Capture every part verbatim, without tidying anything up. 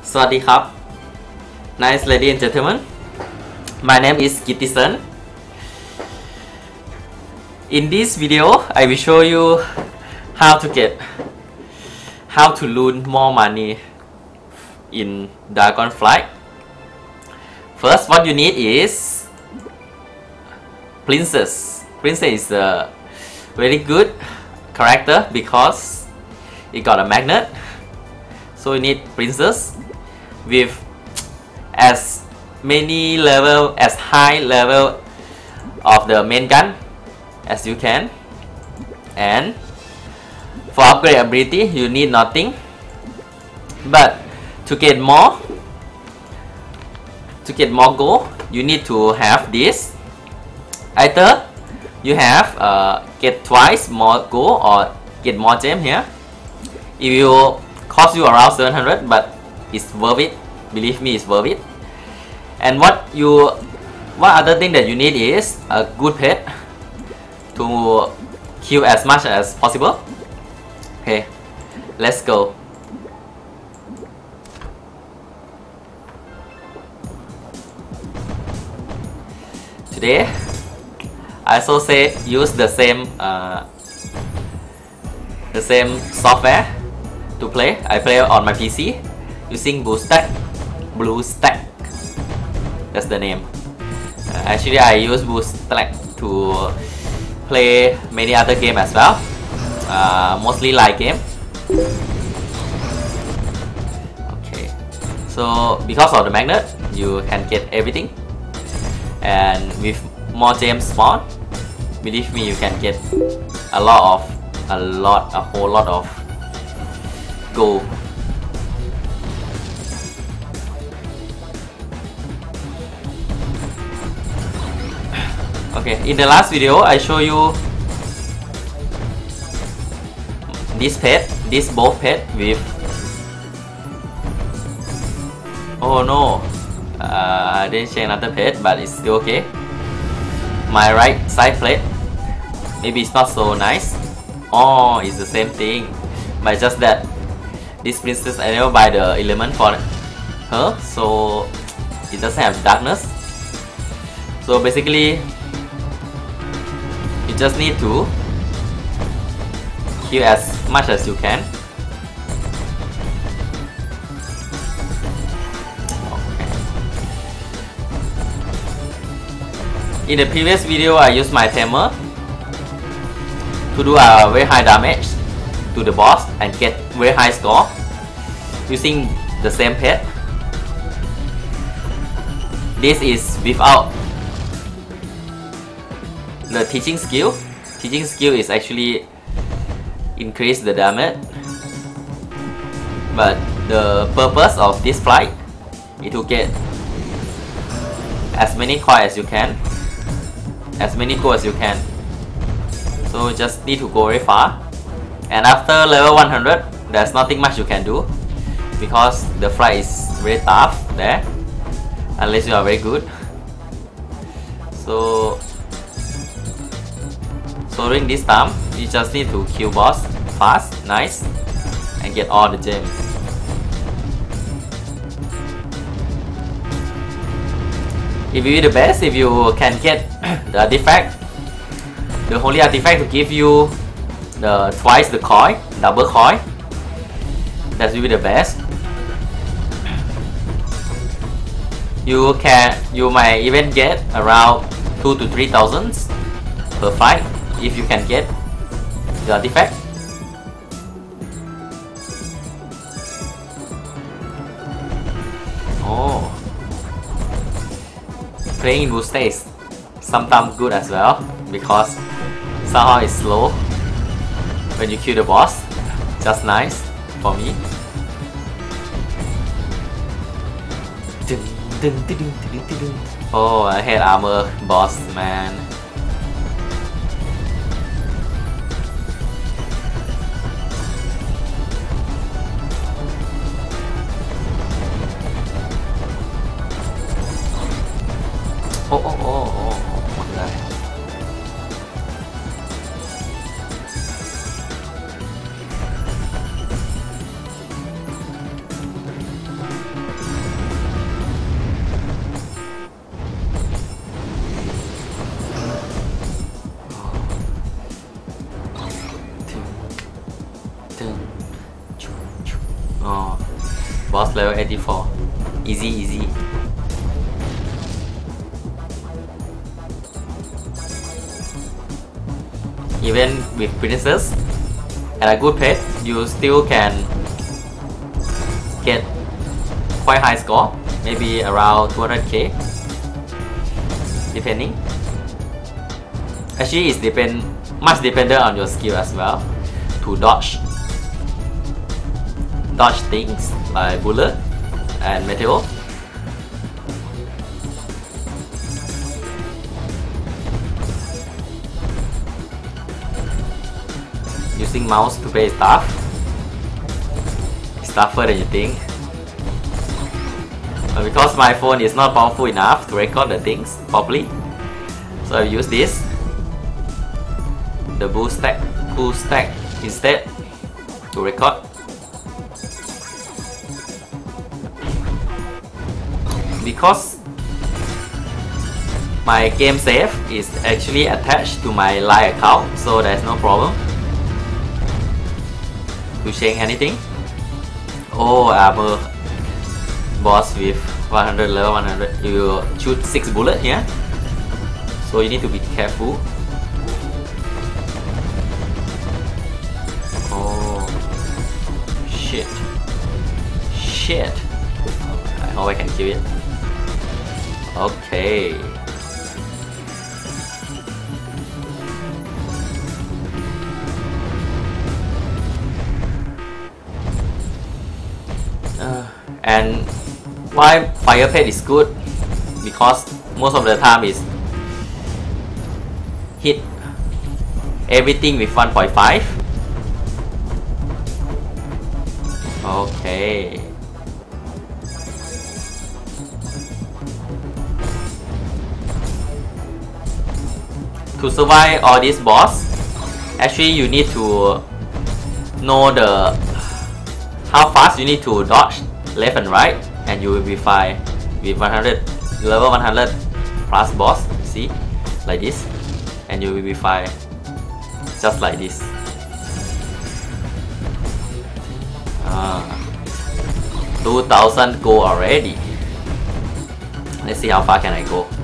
สวัสดีครับ Nice ladies and gentlemen, my name is Kitison. In this video, I will show you how to get how to loot more money in Dragonflight. First, what you need is Princess. Princess is a very good character because it got a magnet. So you need Princess with as many level, as high level of the main gun as you can. And for upgrade ability, you need nothing. But to get more, to get more gold, you need to have this. Either you have uh, get twice more gold or get more gem here. It will cost you around seven hundred, but it's worth it. Believe me, it's worth it. And what you, what other thing that you need is a good pet to kill as much as possible. Okay, let's go. Today, I also say use the same uh, the same software to play. I play on my P C using BlueStack. BlueStack. That's the name. Uh, actually, I use BlueStack to play many other games as well. Uh, mostly light game. Okay. So because of the magnet, you can get everything. And with more gems spawn, believe me, you can get a lot of, a lot, a whole lot of gold. Okay, in the last video, I show you this pet, this bow pet with. Oh no, uh, I didn't change another pet, but it's still okay. My right side plate, maybe it's not so nice. Oh, it's the same thing, but just that this princess I never buy the element for her, so it doesn't have darkness. So basically, you just need to kill as much as you can. Okay. In the previous video, I used my tamer to do a very high damage to the boss and get very high score using the same pet. This is without the teaching skill. Teaching skill is actually increase the damage, but the purpose of this flight is to get as many coins as you can, as many gold as you can. So just need to go very far. And after level one hundred, there's nothing much you can do because the flight is very tough there, unless you are very good. So So during this time, you just need to kill boss fast, nice, and get all the gems. It will be the best if you can get the artifact, the holy artifact to give you the twice the coin, double coin. That will be the best. You can, you might even get around two to three thousands per fight. If you can get the artifact. Oh, playing in boost is sometimes good as well because somehow it's slow when you kill the boss. Just nice for me. Oh, I hate armor boss, man. Oh, oh, oh, oh,หมดเลย โ Boss level eighty-four. Easy, easy. Even with princess and a good pet, you still can get quite high score, maybe around two hundred K, depending. Actually, it's depend much dependent on your skill as well to dodge dodge things like bullet and meteor. Using mouse to play is tough. It's tougher than you think. But because my phone is not powerful enough to record the things properly, so I use this, the boost stack, boost stack instead to record. Because my game save is actually attached to my Line account, so there's no problem to change anything. Oh, armor boss with one hundred level one hundred. You shoot six bullets here, so you need to be careful. Oh shit, shit! I hope I can kill it. Okay. Uh, and why fire pet is good? Because most of the time is hit everything with one point five. Okay. To survive all this boss, actually you need to know the how fast you need to dodge left and right, and you will be fine with one hundred level one hundred plus boss. See, like this, and you will be fine just like this. Ah, two thousand gold already. Let's see how far can I go.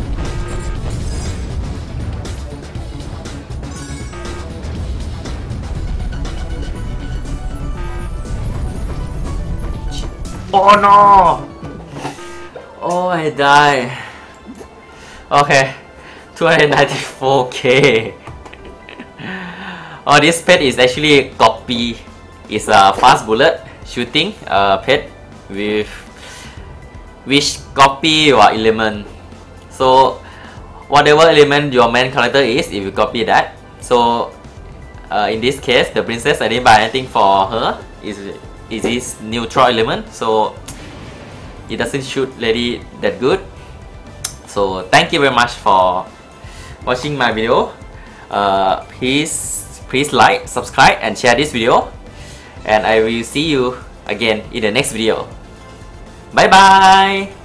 Oh no! Oh, I die. Okay, two hundred ninety-four K. Oh, this pet is actually a copy. It's a fast bullet shooting uh, pet with which copy your element. So whatever element your main character is, if you copy that. So uh, in this case, the princess, I didn't buy anything for her. Is is this neutral element, so it doesn't shoot lady that good. So thank you very much for watching my video. Uh, please please like, subscribe and share this video, and I will see you again in the next video. Bye bye.